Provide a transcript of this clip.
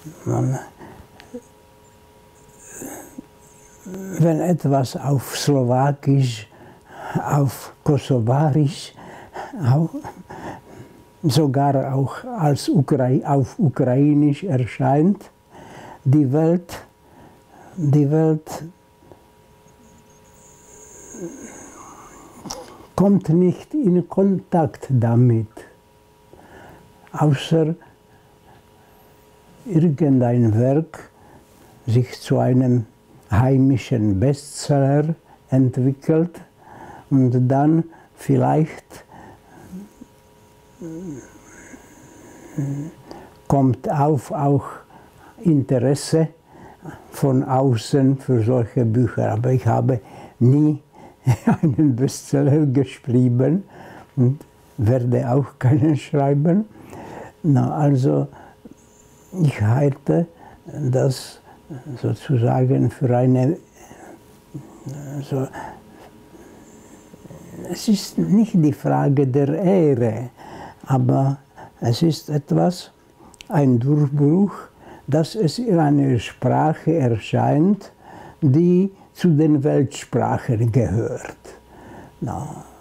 Wenn etwas auf Slowakisch, auf Kosovarisch, sogar auch auf Ukrainisch erscheint, die Welt kommt nicht in Kontakt damit, außer irgendein Werk sich zu einem heimischen Bestseller entwickelt und dann vielleicht kommt auch Interesse von außen für solche Bücher. Aber ich habe nie einen Bestseller geschrieben und werde auch keinen schreiben. Na, also ich halte das sozusagen für eine, es ist nicht die Frage der Ehre, aber es ist etwas, ein Durchbruch, dass es in einer Sprache erscheint, die zu den Weltsprachen gehört. Na,